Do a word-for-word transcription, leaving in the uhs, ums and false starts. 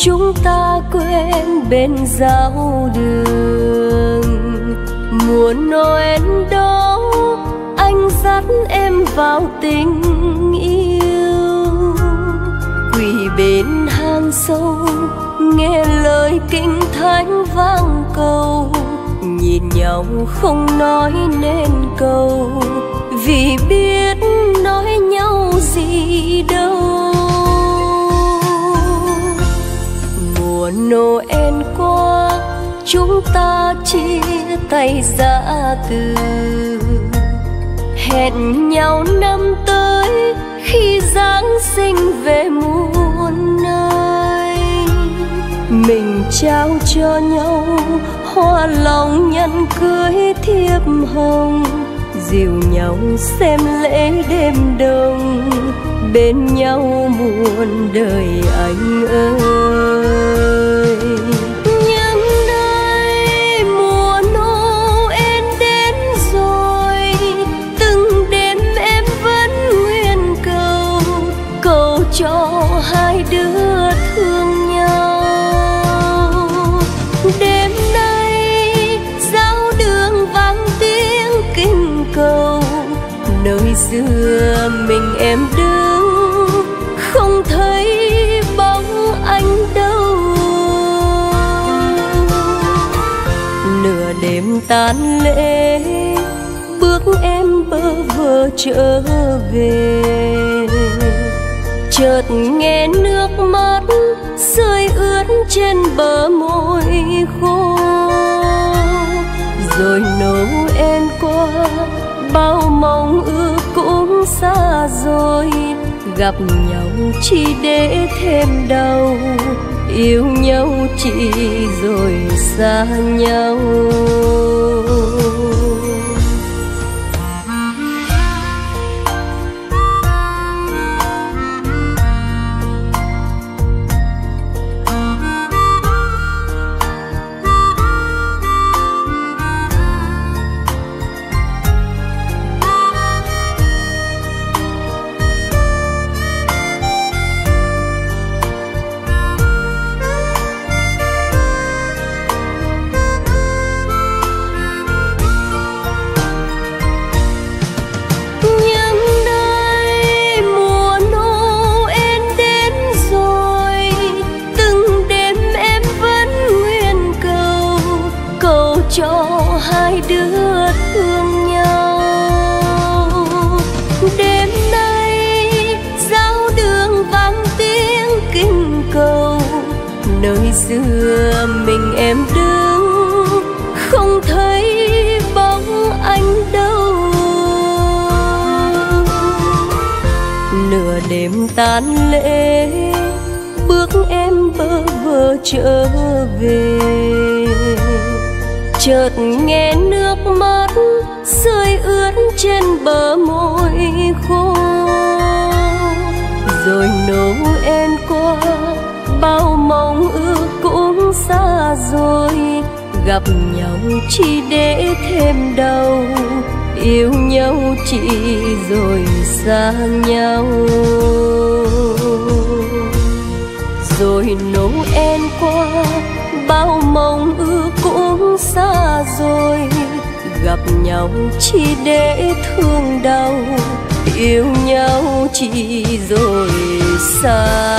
chúng ta quen bên giao đường. Mùa Noel đó anh dắt em vào tình yêu, quỳ bên hang sâu nghe lời kinh thánh vang cầu, nhìn nhau không nói nên câu, vì biết nói nhau gì đâu. Mùa Noel qua chúng ta chia tay giã từ, hẹn nhau năm tới khi Giáng sinh về muôn nơi. Mình trao cho nhau hoa lòng nhẫn cưới thiệp hồng, dìu nhau xem lễ đêm đông, bên nhau muôn đời anh ơi. Nhưng nay mùa Noel đến rồi, từng đêm em vẫn nguyện cầu, cầu cho hai đứa thương nhau. Đêm nay giáo đường vang tiếng kinh cầu, nơi xưa mình em đứng không thấy bóng anh đâu. Nửa đêm tan lễ bước em bơ vơ trở về, chợt nghe nước mắt rơi ướt trên bờ môi khô. Rồi Noel qua bao mong ước cũng xa rồi, gặp nhau chỉ để thêm đau, yêu nhau chỉ rồi xa nhau. Cho hai đứa thương nhau. Đêm nay giáo đường vang tiếng kinh cầu, nơi xưa mình em đứng không thấy bóng anh đâu. Nửa đêm tan lễ bước em bơ vơ trở về, chợt nghe nước mắt rơi ướt trên bờ môi khô. Rồi Noel qua bao mong ước cũng xa rồi, gặp nhau chỉ để thêm đau, yêu nhau chỉ rồi xa nhau. Rồi Noel qua bao mong ước cũng xa rồi, gặp nhau chỉ để thương đau, yêu nhau chỉ rồi xa